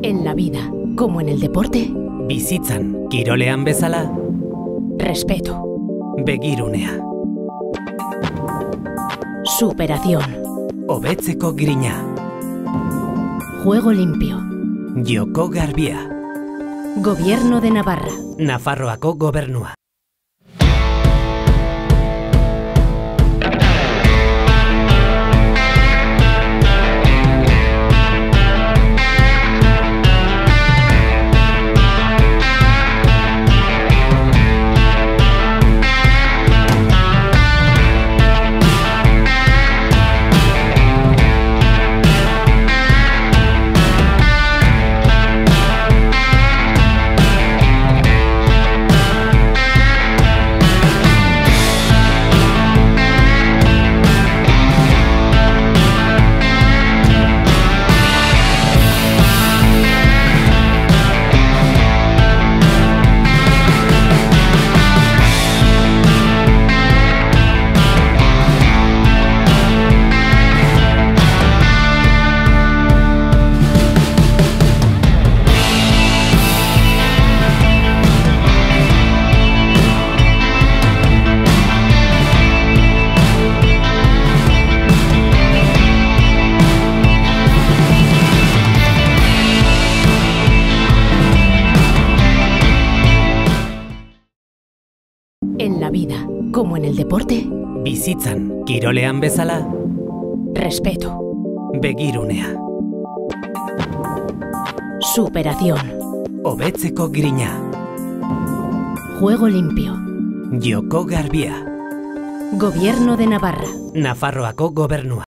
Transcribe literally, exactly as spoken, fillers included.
En la vida, como en el deporte, bizitzan, kirolean bezala, respeto, begirunea, superación, hobetzeko grina, juego limpio, joko garbia, Gobierno de Navarra, Nafarroako gobernua. En la vida, como en el deporte, Bizitzan, kirolean bezala, respeto, begirunea, superación, hobetzeko grina, juego limpio, joko garbia, Gobierno de Navarra, Nafarroako gobernua.